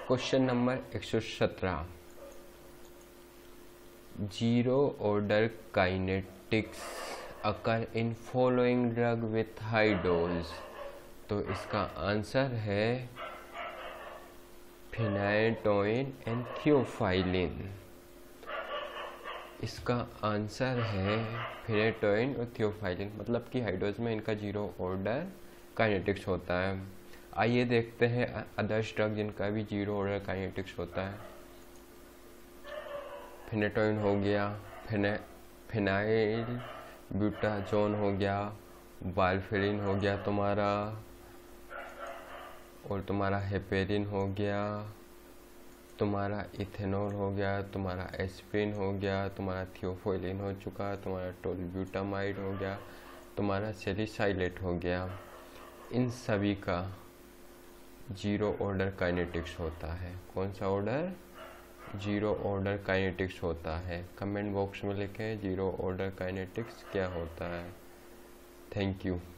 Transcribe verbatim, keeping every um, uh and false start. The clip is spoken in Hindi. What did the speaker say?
क्वेश्चन नंबर एक सौ सत्रह, zero order kinetics occur in following drug with high dose. तो इसका आंसर है फिनाइटोइन एंड थियोफाइलिन। इसका आंसर है फिनाइटोइन और थियोफाइलिन, मतलब कि हाई डोज में इनका जीरो ऑर्डर काइनेटिक्स होता है। आइए देखते हैं अदर्स ड्रग जिनका भी जीरो ऑर्डर काइनेटिक्स होता है। फिनाइटोइन हो गया, फिना फिनाइल ब्यूटाजोन हो गया, वारफेरिन हो गया तुम्हारा, और तुम्हारा हेपेरिन हो गया, तुम्हारा इथेनॉल हो गया, तुम्हारा एस्प्रिन हो गया, तुम्हारा थियोफाइलिन हो चुका, तुम्हारा टोलब्यूटामाइड हो गया, तुम्हारा सैलिसाइलेट हो गया। इन सभी का जीरो ऑर्डर काइनेटिक्स होता है। कौन सा ऑर्डर? जीरो ऑर्डर काइनेटिक्स होता है। कमेंट बॉक्स में लिखें जीरो ऑर्डर काइनेटिक्स क्या होता है। Thank you.